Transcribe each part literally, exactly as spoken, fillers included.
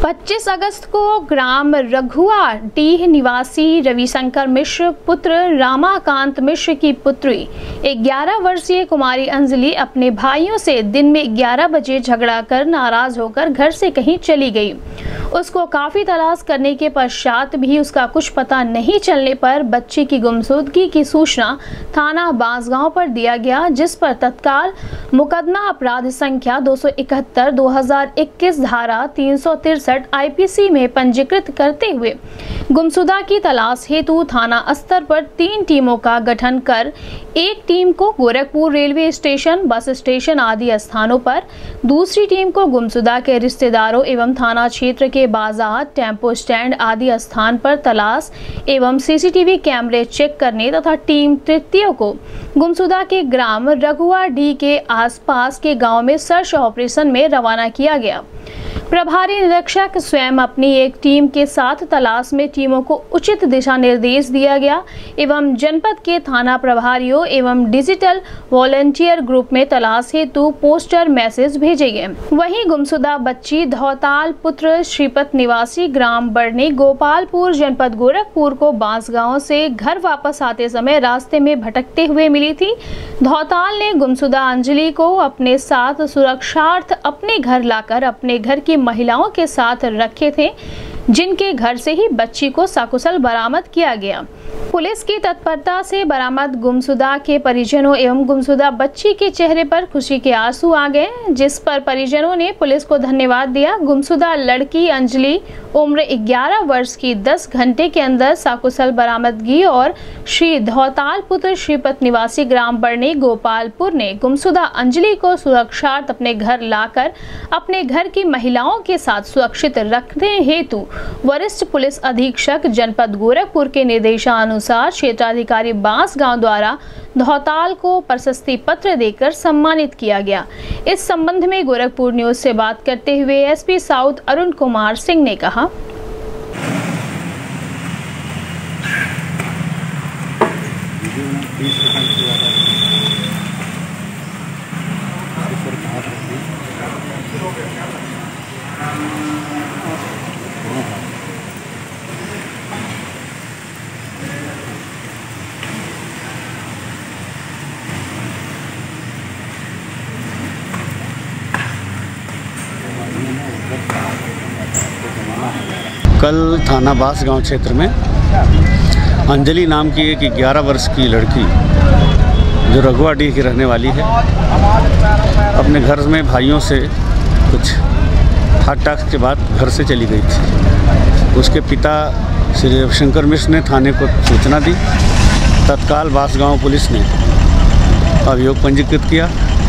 पच्चीस अगस्त को ग्राम रघुआ डीह निवासी रविशंकर मिश्र पुत्र रामाकांत मिश्र की पुत्री ग्यारह वर्षीय कुमारी अंजलि अपने भाइयों से दिन में ग्यारह बजे झगड़ा कर नाराज होकर घर से कहीं चली गई। उसको काफी तलाश करने के पश्चात भी उसका कुछ पता नहीं चलने पर बच्ची की गुमशुदगी की सूचना थाना बांसगांव पर दिया गया, जिस पर तत्काल मुकदमा अपराध संख्या दो सौ इकहत्तर दो हजार इक्कीस धारा तीन सौ तिरसठ आईपीसी में पंजीकृत करते हुए गुमशुदा की तलाश हेतु थाना स्तर पर तीन टीमों का गठन कर एक टीम को Gorakhpur railway station, bus station आदि स्थानों पर, दूसरी टीम को गुमशुदा के रिश्तेदारों एवं थाना क्षेत्र के बाजार, टेम्पो स्टैंड आदि स्थान पर तलाश एवं सीसीटीवी कैमरे चेक करने तथा टीम तृतीय को गुमशुदा के ग्राम रघुआ डी के आसपास के गांव में सर्च ऑपरेशन में रवाना किया गया। प्रभारी निरीक्षक स्वयं अपनी एक टीम के साथ तलाश में टीमों को उचित दिशा निर्देश दिया गया एवं जनपद के थाना प्रभारियों एवं डिजिटल वॉलंटियर ग्रुप में तलाश हेतु पोस्टर मैसेज भेजे गए। वहीं गुमशुदा बच्ची धौताल पुत्र श्रीपत निवासी ग्राम बरनी गोपालपुर जनपद गोरखपुर को बांसगांव से घर वापस आते समय रास्ते में भटकते हुए मिली थी। धौताल ने गुमशुदा अंजलि को अपने साथ सुरक्षार्थ अपने घर लाकर अपने घर की महिलाओं के साथ रखे थे, जिनके घर से ही बच्ची को सकुशल बरामद किया गया। पुलिस की तत्परता से बरामद गुमशुदा के परिजनों एवं गुमशुदा बच्ची के चेहरे पर खुशी के आंसू आ गए, जिस पर परिजनों ने पुलिस को धन्यवाद दिया। गुमशुदा लड़की अंजलि उम्र ग्यारह वर्ष की दस घंटे के अंदर सकुशल बरामदगी और श्री धौताल पुत्र श्रीपत निवासी ग्राम बरनी गोपालपुर ने गुमशुदा अंजलि को सुरक्षार्थ अपने घर लाकर अपने घर की महिलाओं के साथ सुरक्षित रखने हेतु वरिष्ठ पुलिस अधीक्षक जनपद गोरखपुर के निर्देशानुसार क्षेत्राधिकारी बांसगांव द्वारा धौताल को प्रशस्ति पत्र देकर सम्मानित किया गया। इस संबंध में गोरखपुर न्यूज से बात करते हुए एसपी साउथ अरुण कुमार सिंह ने कहा, कल थाना बांसगांव क्षेत्र में अंजलि नाम की एक ग्यारह वर्ष की लड़की जो रघुआडीह की रहने वाली है, अपने घर में भाइयों से कुछ हाथ टाक के बाद घर से चली गई थी। उसके पिता श्री रविशंकर मिश्र ने थाने को सूचना दी। तत्काल बांसगांव पुलिस ने अभियोग पंजीकृत किया।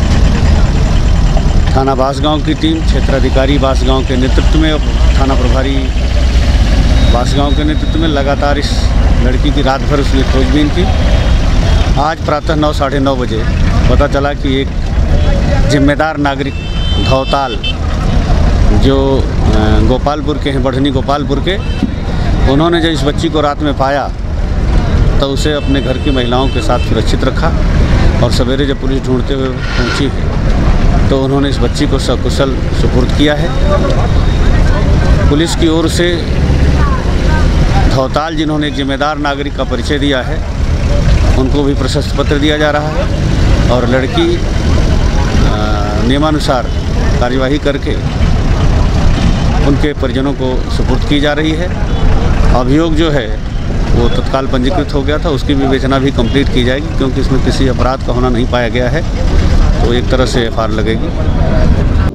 थाना बांसगांव की टीम क्षेत्राधिकारी बांसगांव के नेतृत्व में और थाना प्रभारी बांसगांव के नेतृत्व में लगातार इस लड़की की रात भर उसने खोजबीन की। आज प्रातः नौ साढ़े नौ बजे पता चला कि एक जिम्मेदार नागरिक धौताल जो गोपालपुर के हैं, बढ़नी गोपालपुर के, उन्होंने जब इस बच्ची को रात में पाया तो उसे अपने घर की महिलाओं के साथ सुरक्षित रखा और सवेरे जब पुलिस ढूंढते हुए पहुंची तो उन्होंने इस बच्ची को सकुशल सुपुर्द किया है। पुलिस की ओर से धौताल जिन्होंने जिम्मेदार नागरिक का परिचय दिया है, उनको भी प्रशस्ति पत्र दिया जा रहा है और लड़की नियमानुसार कार्यवाही करके उनके परिजनों को सुपुर्द की जा रही है। अभियोग जो है वो तत्काल पंजीकृत हो गया था, उसकी विवेचना भी कंप्लीट की जाएगी, क्योंकि इसमें किसी अपराध का होना नहीं पाया गया है, तो एक तरह से एफ आई आर लगेगी।